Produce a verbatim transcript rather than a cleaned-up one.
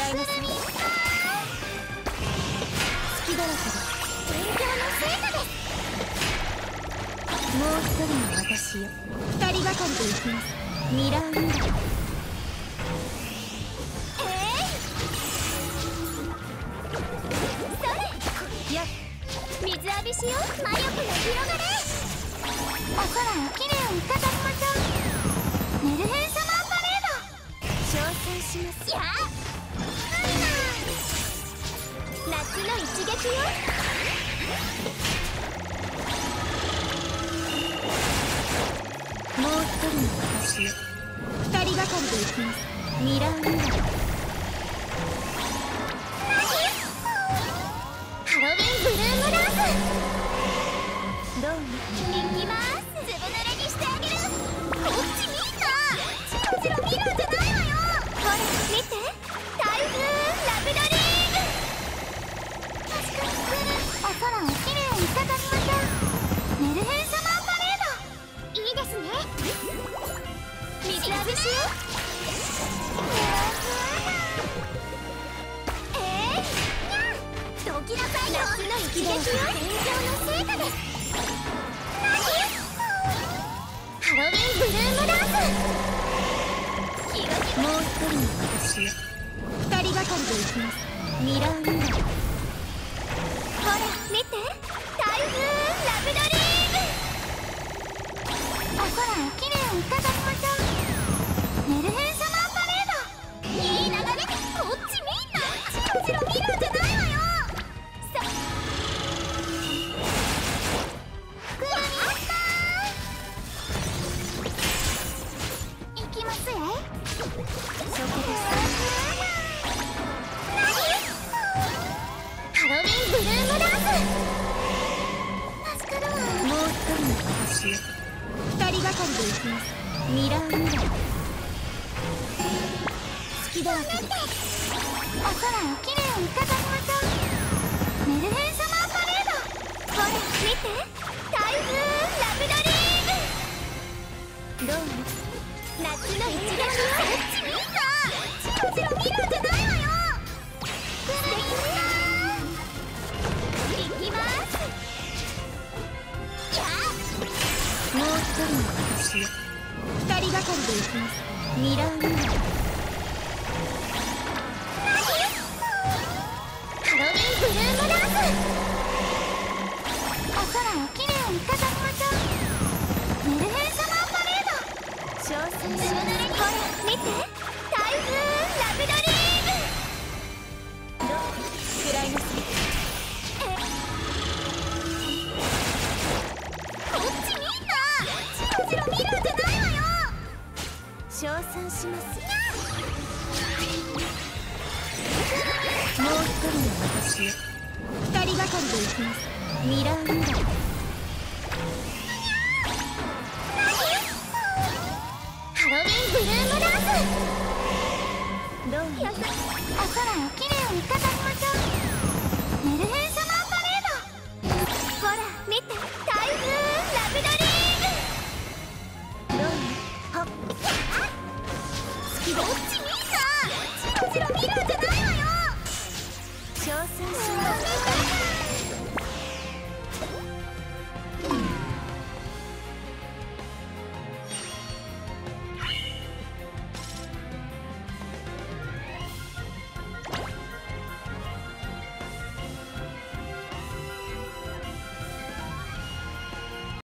いなさい。隙だらけだ。勉強の成果です。もう一人の私よ。二人がかりで行きます。ミラーウール。えい、それや水浴びしよう。魔力が広がれ。お空をきれいに飾りましょう。メルヘンサマーパレード。挑戦します。やあ、夏の一撃よ。もう一人の私よ。二人がかりで行きます。ミラーウール。ハロウィンブルームダンス。どうも行きます。ずぶ濡れにしてあげる。こっちみんなチロチロ見るんじゃないわよ。ほら見て、台風ラブドリーム。お空をきれいに飾りましょう。メルヘンサマーパレード。いいですね。水浴びしよう。えー、どきなさいよ。夏の一撃よ。勉強の成果です。ハロウィンブルームダンス。もう一人の私よ。二人がかりで行きます。ミラーウール。ほら見て、台風ラブドリーム。お空をきれいに飾りましょう。メルヘンサマーパレード。いい流れ。こっちみんなチロチロ見るんじゃないわよ。さくるみあったー。行きますえ。そこです。ハロウィンブルームダンス。助かるわ。もう一人の私よ。二人がかりで行きます。ミラーウール。隙だらけで。お空をきれいに飾りましょう。メルヘンサマーパレード。ほら見て、台風ラブドリーム。どうも夏の一撃よ。こっちみんなチロチロ見るんじゃないわよ。素敵だー。行きます。やあ、もう一人の私よ。二人がかりで行きます。ミラーウール。ハロウィンブルームダンス。お空をきれいに飾りましょう。メルヘンサマーパレード。挑戦します。ほら見て、台風ラブドリーム。どうくらいなさい。えこっちみんなチロチロ見るんじゃないわよ。称賛します。もう一人の私よ。二人がかりで行きます。ミラーウール。ハロウィンブルームダンス。どうもお空をきれいに飾りましょう。メルヘンサマーパレード。ほら見て、台風